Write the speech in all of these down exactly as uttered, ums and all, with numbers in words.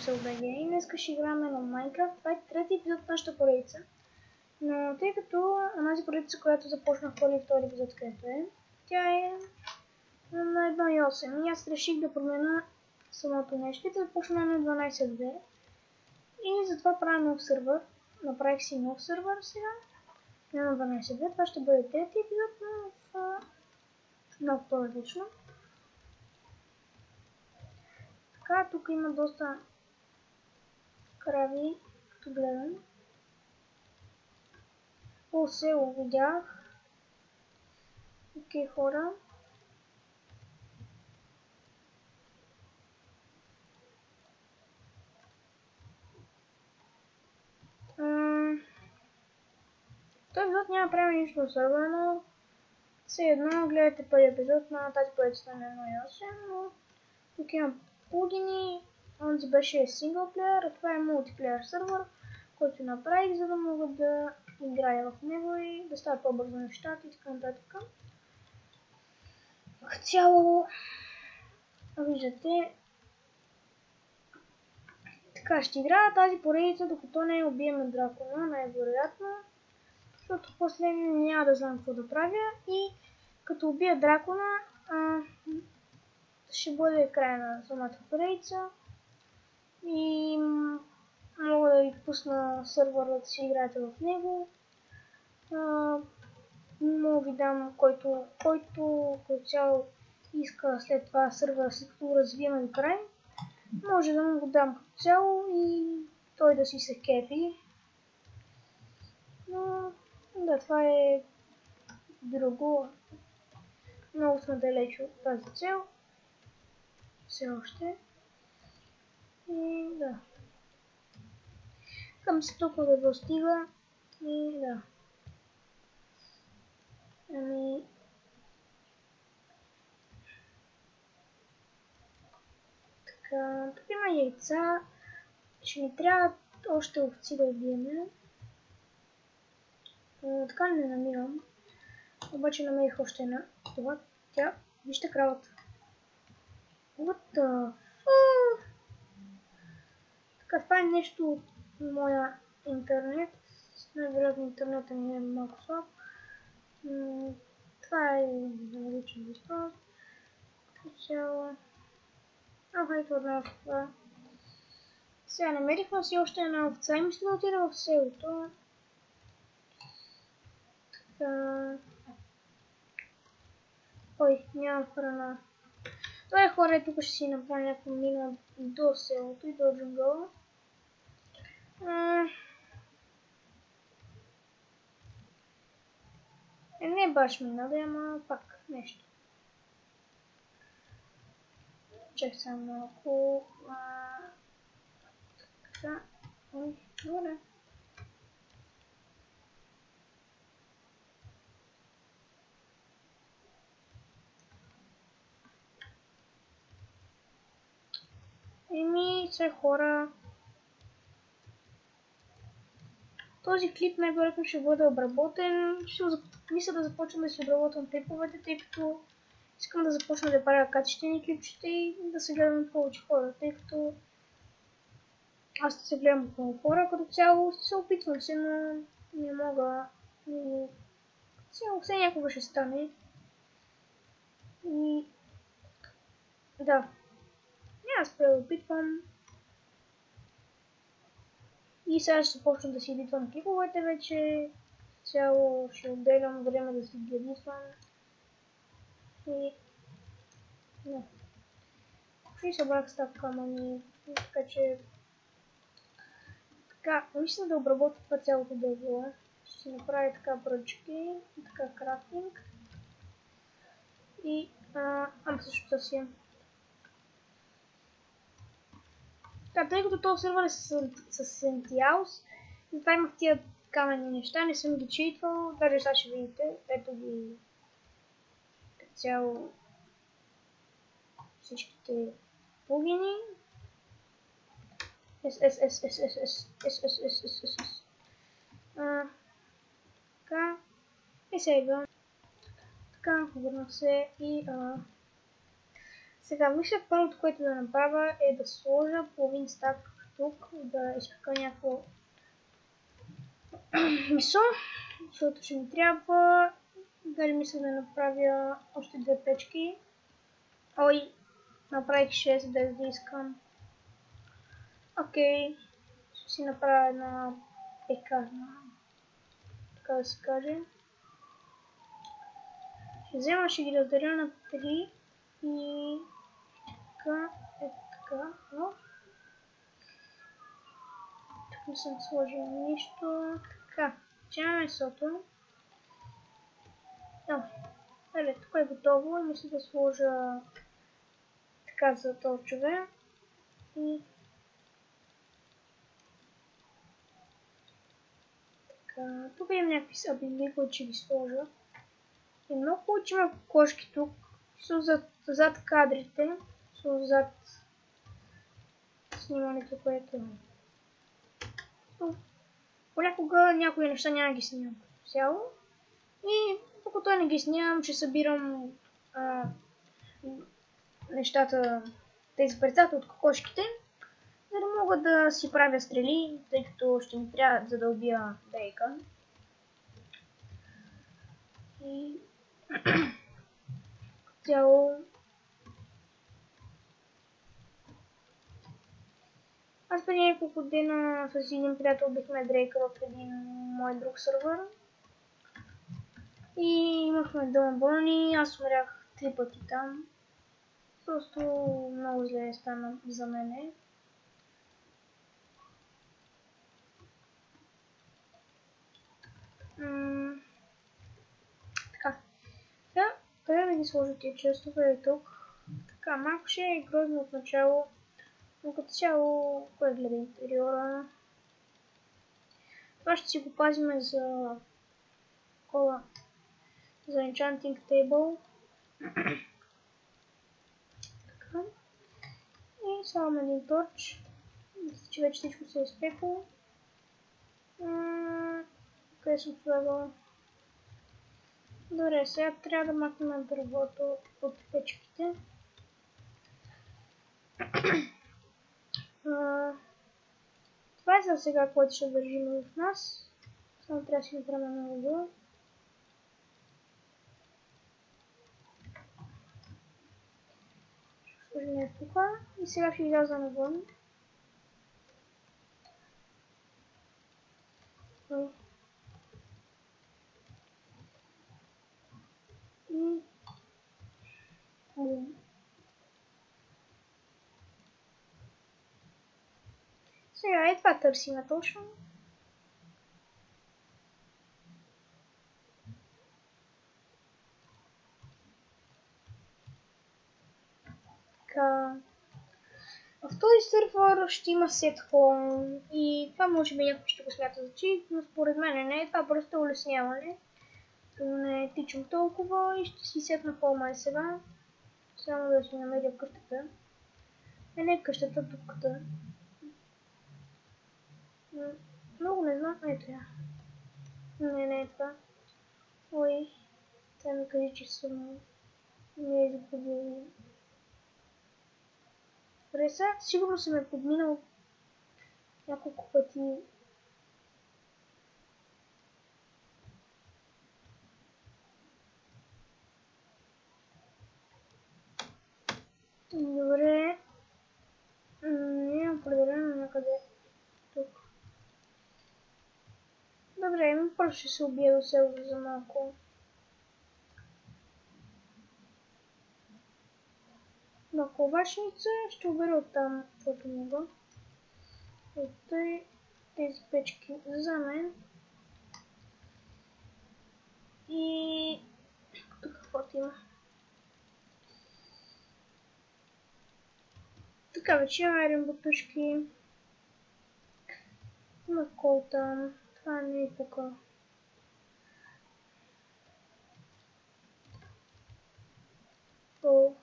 SelBG и днес ще играем на Minecraft. Това е трети епизод от нашата поредица. Но тъй като онази поредица, която започнах първи и втори епизод, където е, тя е на едно точка осем и аз реших да променя самото нещо и да започна на дванайсет точка две. И затова правя нов сервер. Направих си нов сервер сега. На дванайсет точка две. Това ще бъде трети епизод, но в нов по-различно. Така, тук има доста крави, като гледам. О, село видях. Окей, хора. Този епизод няма правим нищо особено. Все едно гледате първи епизод на тази поредица на едно точка осем, но тук имам плагини. Онзи беше синглплеер, а това е мултиплеер сервер, който направих, за да мога да играя в него и да стават по-бързо нещата и така нататък. Като цяло, виждате, така ще играя тази поредица, докато не убием дракона, най-вероятно, защото после няма да знам какво да правя и като убия дракона, а, ще бъде край на самата поредица и мога да ви пусна сервера да си играете в него. А, мога ви дам, който, който, който цяло иска след това сервера, след като развием до край, може да му го дам като цяло и той да си се кефи. Но да, това е друго. Много сме далеч от тази цел. Все още. И да. Към се толкова да достига. И да. Ами... Така, тук има яйца. Ще ни трябва още овци да убиеме. Така не намирам. Обаче намерих още една. Това, тя, вижте кравата. What the fuck? Така, това е нещо от моя интернет. Най-вероятно интернета ми е малко слаб. Това е различен въпрос. Цяло. Ага, ето една овца. Сега намерихме си още една овца и мисля да отида в селото. Така... Ой, нямам храна. Това е хора, тук ще си направя някаква мина до селото и до джунгъла. Е, не баш мина, да ама пак нещо. Чак съм малко... Така... Ой, добре. Еми, все хора. Този клип най-вероятно ще бъде обработен. Ще мисля да започна да си обработвам клиповете, тъй като искам да започна да правя качествени клипчета и да се гледам повече хора, тъй като аз ще се гледам от много хора, като цяло се опитвам се, но не мога. И цяло все някога ще стане. И да. Аз преопитвам. И сега ще почна да си едитвам клиповете вече. Цяло ще отделям време да си ги едитвам. И... Да. И събрах стак камъни. Така че... Така, мисля да обработя това цялото дърво. Ще си направя така бръчки. И така крафтинг. И... А, ам също си. Така, тъй като този сервер е с, с Сентиалс, затова имах тия каменни неща, не съм ги читвал, даже сега ще видите, ето ги цяло всичките плагини. Ес, ес, ес, ес, ес, ес, ес, ес, ес, ес, ес, ес. Така, и сега, така, върнах се и а, сега, мисля, първото, което да направя е да сложа половин стак тук да изпека някакво месо, защото ще ми трябва. Дали мисля да направя още две печки. Ой, направих шест без да искам. Окей, ще си направя една пекарна, така да се каже. Ще взема, ще ги разделя на три и така, е така. О. Тук не съм сложил нищо. Така, взема месото. Да, ели, тук е готово и мисля да сложа така за толчове. И така, тук имам някакви сабили, които ще ги сложа. И много хубаво, че има кошки тук. Са зад, зад кадрите. Са зад снимането, което е. Понякога някои неща няма да ги снимам цяло. И докато не ги снимам, ще събирам а, нещата, тези парцата от кокошките, за да мога да си правя стрели, тъй като ще ми трябва за да убия Дейка. И цяло аз преди няколко дена с един приятел бихме Дрейка в един мой друг сървър. И имахме дълбони, аз умрях три пъти там. Просто много зле стана за мене. М така. Да, къде да ги сложа тия честове е тук. Така, малко ще е грозно от начало. Но като цяло, кой гледа интериора. Това ще си го пазиме за кола. За Enchanting Table. Така. И слагам един торч. Мисля, че вече всичко се е изпекло. Къде съм слагала? Добре, сега трябва да махнем дървото от печките. Това е за сега, което ще държим в нас. Само трябва да си направим на ъгъл. Ще сложим тук и сега ще изляза навън. И сега е това търсиме точно. Така. В този сървър ще има сет home и това може би някой ще го смята за чит, но според мен не е. Това просто улесняване. Не тичам толкова и ще си сетна хома и сега. Само да си намеря къщата. А не къщата, тупката. Много не знам. Ето я. Не, не е това. Ой. Тя ми кажи, че съм не е изгубил. Добре, сега сигурно съм е подминал няколко пъти. Добре. Не е определено някъде тук. Добре, ми просто ще се убия до село за малко. На ковачница ще убера оттам, каквото мога. Ето и тези печки за мен. И тук каквото има. Така вече имаме рембутушки. Има кол там. Това не е тук. О.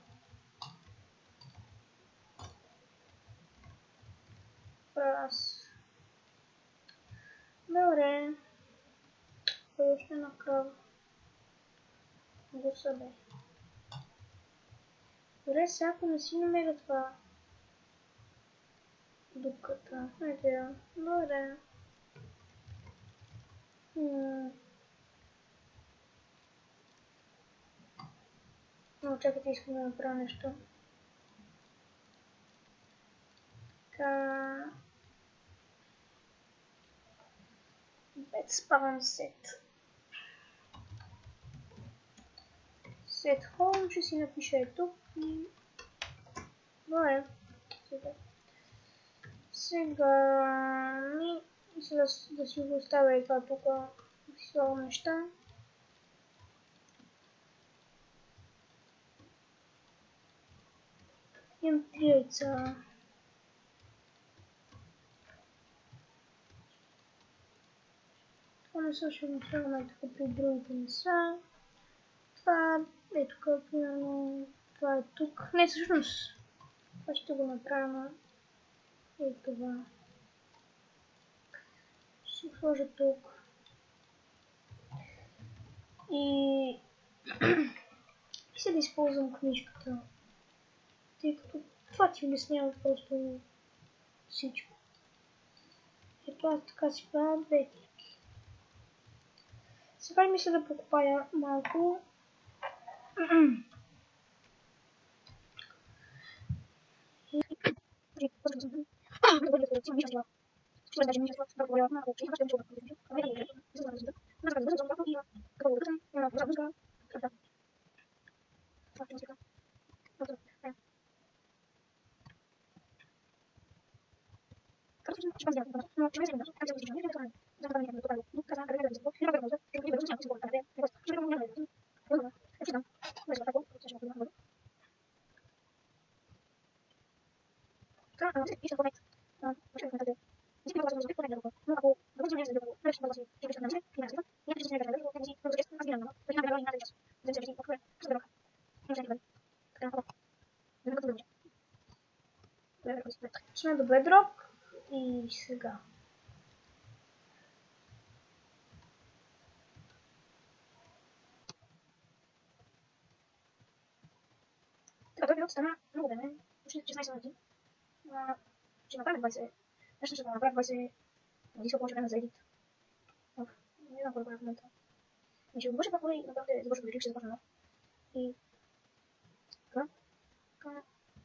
Раз. Добре. Още на крава. Го събе. Добре, сега ако не си намеря това. дупката. Ето я. Добре. М. Но чакайте, искам да направя нещо. Така. Bed spawn set. Set home, ще си напиша е тук и... Добре. Сега. Сега... Ми... Мисля да, да си го оставя и това тук. Да си слагам неща. Имам три яйца. Това не са, ще го слагаме тук при другите не са. Това е тук, примерно, това е тук. Не, всъщност, това ще го направя и това. Ще го сложа тук. И ще да използвам книжката, тъй като това ти обяснява просто всичко. Ето аз така си правя две клики. Сега мисля да покупая малко. Сме до Bedrock и сега. Така, този видео стана много време, почти шестнайсет минути. Ще направим двайсет, нещо ще направим двайсет, не иска повече време за едит. Не знам колко е в момента. И ще го върша пак и направите завършва видео, ще започна нов. И... Така. Така.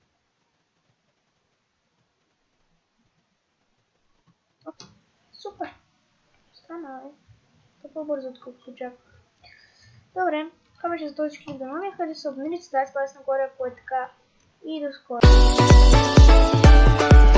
Оп, супер! Стана, е. Толкова бързо, отколкото очаквах. Добре, това беше за този клип. Да не хареса, се абонирайте, ставайте палец нагоре, ако е така. И до скоро!